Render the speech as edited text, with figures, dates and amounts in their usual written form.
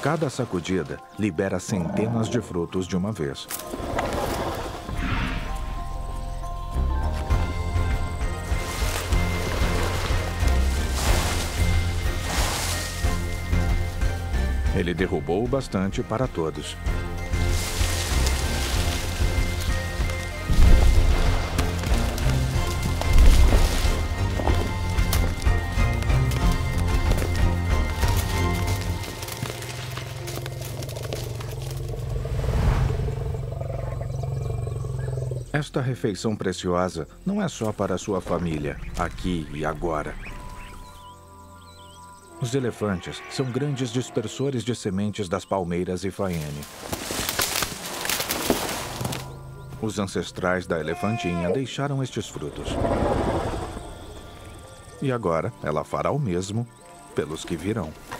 Cada sacudida libera centenas de frutos de uma vez. Ele derrubou o bastante para todos. Esta refeição preciosa não é só para sua família, aqui e agora. Os elefantes são grandes dispersores de sementes das palmeiras e faene. Os ancestrais da elefantinha deixaram estes frutos. E agora ela fará o mesmo pelos que virão.